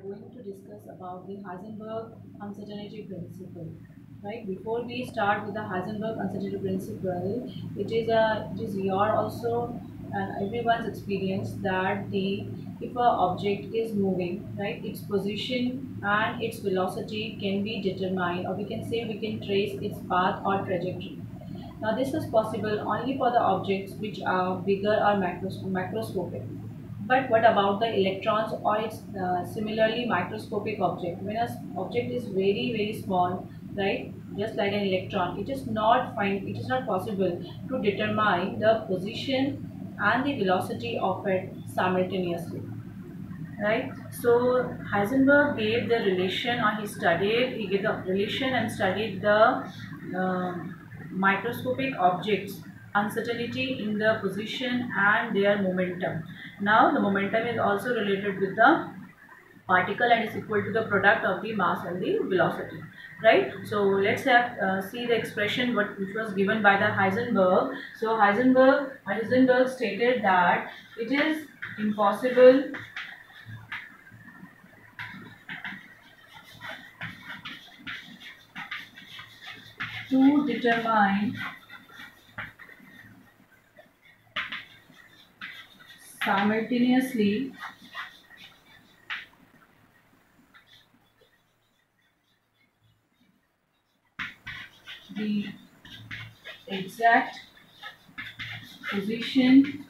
going to discuss about the Heisenberg uncertainty principle. Right, before we start with the Heisenberg uncertainty principle, it is your also and everyone's experience that the if a object is moving, right, its position and its velocity can be determined, or we can say we can trace its path or trajectory. Now, this is possible only for the objects which are bigger or macroscopic. But what about the electrons or its similarly microscopic object? When an object is very small, right, just like an electron, it is not possible to determine the position and the velocity of it simultaneously, right? So Heisenberg gave the relation, or he gave the relation and studied the microscopic objects uncertainty in the position and their momentum. Now the momentum is also related with the particle and is equal to the product of the mass and the velocity, right? So let's have see the expression which was given by the Heisenberg. So Heisenberg stated that it is impossible to determine simultaneously the exact position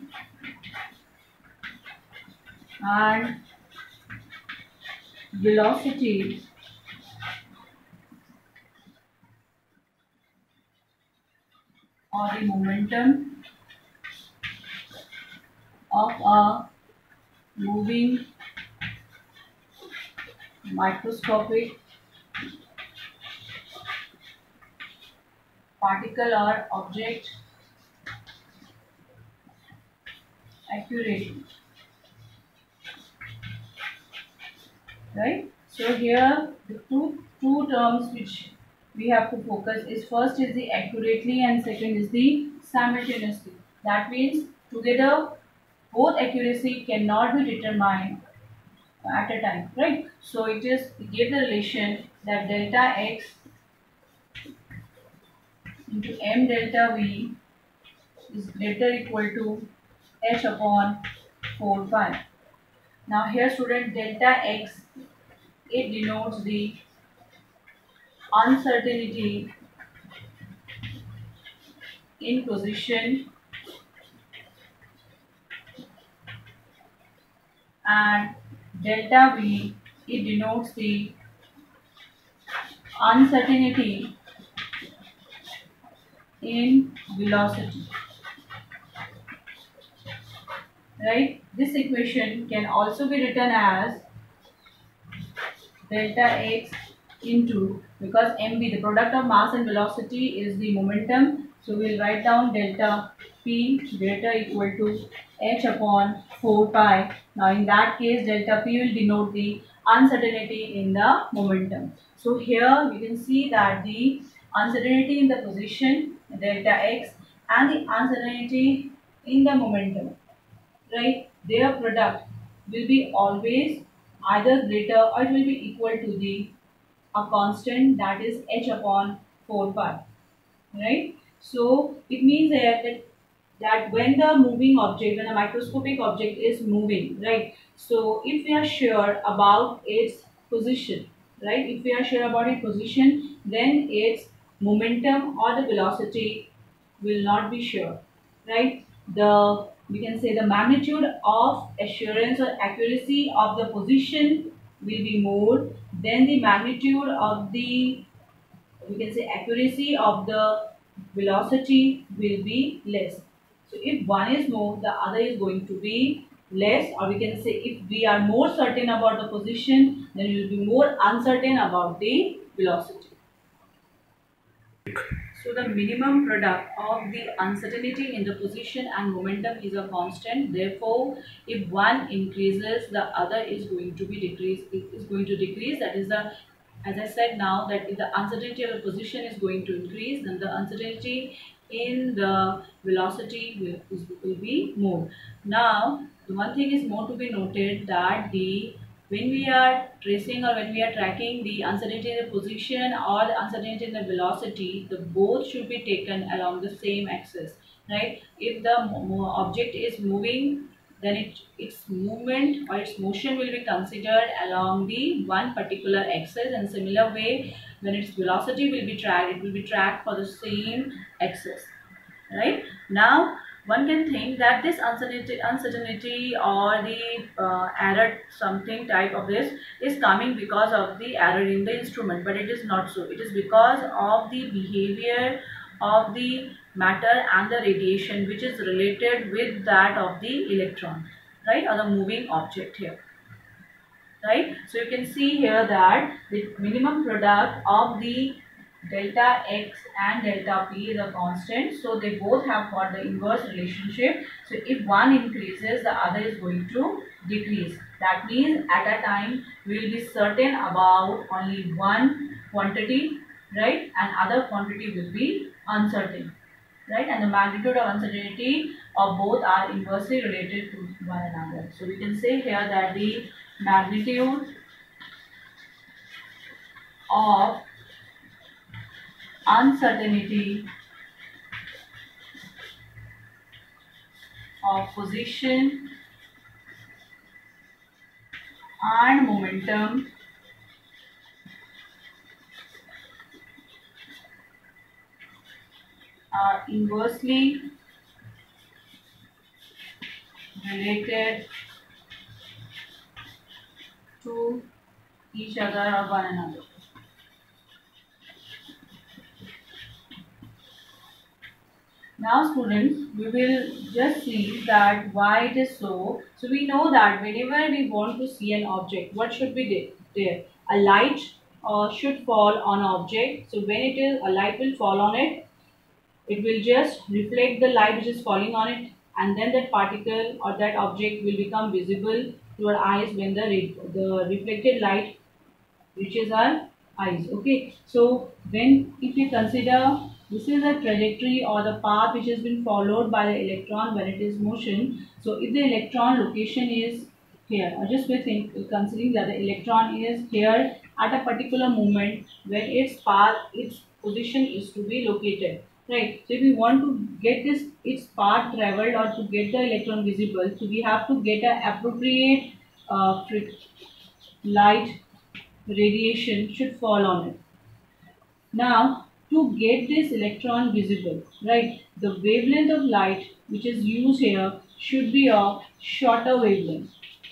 and velocity or the momentum of a moving microscopic particle or object accurately, right? So here the two terms which we have to focus is, first is the accurately and second is the simultaneously. That means together both accuracy cannot be determined at a time, right? So we give the relation that delta x into m delta v is greater equal to h upon 4 pi. Now here student, delta x, it denotes the uncertainty in position and delta v, it denotes the uncertainty in velocity, right? This equation can also be written as delta x into, because mv, the product of mass and velocity, is the momentum, so we'll write down delta p greater equal to h upon 4 pi. Now in that case delta p will denote the uncertainty in the momentum. So here you can see that the uncertainty in the position delta x and the uncertainty in the momentum, right, their product will be always either greater or it will be equal to the a constant, that is h upon 4 pi, right? So it means here that when the moving object, when a microscopic object is moving, right, so if we are sure about its position, right, if we are sure about its position, then its momentum or the velocity will not be sure, right? The, we can say, the magnitude of assurance or accuracy of the position will be more than the magnitude of the, we can say, accuracy of the velocity will be less. So if one is more, the other is going to be less, or we can say if we are more certain about the position, then we will be more uncertain about the velocity. So the minimum product of the uncertainty in the position and momentum is a constant. Therefore, if one increases, the other is going to be decreased. It is going to decrease. That is the, as I said now, that if the uncertainty of the position is going to increase, then the uncertainty in the velocity will be more. Now, the one thing is more to be noted, that the when we are tracing or when we are tracking the uncertainty in the position or the uncertainty in the velocity, the both should be taken along the same axis, right? If the object is moving, then its movement or its motion will be considered along the one particular axis, and similar way when its velocity will be tracked, it will be tracked for the same axis, right? Now one can think that this uncertainty or the error something type of this is coming because of the error in the instrument, but it is not so. It is because of the behavior of the matter and the radiation which is related with that of the electron, right, or the moving object here, right? So you can see here that the minimum product of the delta x and delta p is a constant, so they both have got the inverse relationship. So if one increases, the other is going to decrease. That means at a time we will be certain about only one quantity, right, and other quantity will be uncertain, right, and the magnitude of uncertainty of both are inversely related to one another. So we can say here that the magnitude of uncertainty of position and momentum are inversely related to each other or one another. Now students, we will just see that why it is so. So we know that whenever we want to see an object, what should be there? A light should fall on an object. So when it is, a light will fall on it, it will just reflect the light which is falling on it, and then that particle or that object will become visible to our eyes when the reflected light reaches our eyes. Okay, so when if you consider this is a trajectory or the path which has been followed by the electron when it is motion. So if the electron location is here, or just considering that the electron is here at a particular moment when its path, its position is to be located, right? So if we want to get this its path traveled or to get the electron visible, so we have to get a appropriate light radiation should fall on it. Now, to get this electron visible, right, the wavelength of light which is used here should be of shorter wavelength,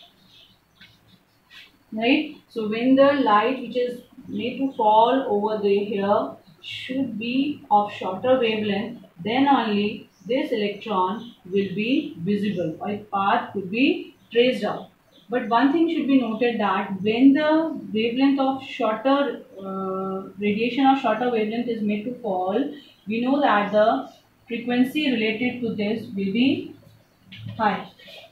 right? So when the light which is made to fall over here should be of shorter wavelength, then only this electron will be visible or its path could be traced out. But one thing should be noted that when the wavelength of shorter radiation or shorter wavelength is made to fall, we know that the frequency related to this will be high,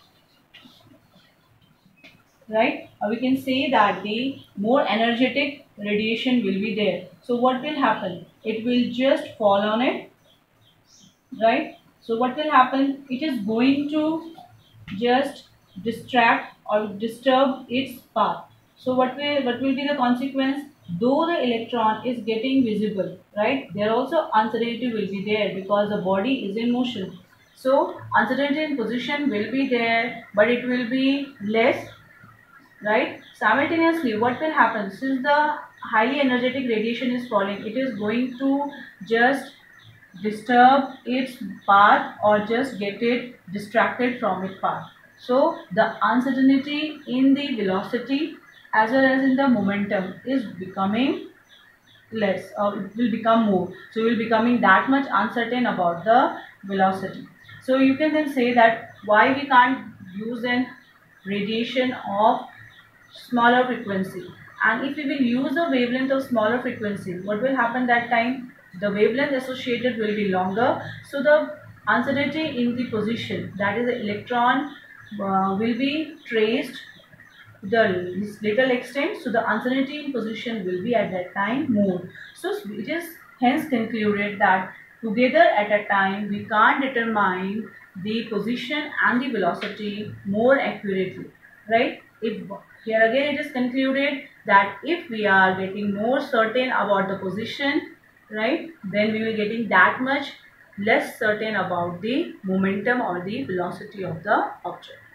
right? We can say that the more energetic radiation will be there. So what will happen? It will just fall on it, right? So what will happen? It is going to just distract or disturb its path. So what will be the consequence? Though the electron is getting visible, right, there also uncertainty will be there because the body is in motion. So uncertainty in position will be there, but it will be less, right? Simultaneously, what will happen? Since the highly energetic radiation is falling, it is going to just disturb its path or just get it distracted from its path. So the uncertainty in the velocity as well as in the momentum is becoming less, or it will become more. So we will becoming that much uncertain about the velocity. So you can then say that why we can't use an radiation of smaller frequency, and if we will use the wavelength of smaller frequency, what will happen that time? The wavelength associated will be longer, so the uncertainty in the position, that is the electron, will be traced to the little extent, so the uncertainty in position will be at that time more. So it is hence concluded that together at a time we can't determine the position and the velocity more accurately, right? If Here again it is concluded that if we are getting more certain about the position, right, then we will getting that much less certain about the momentum or the velocity of the object.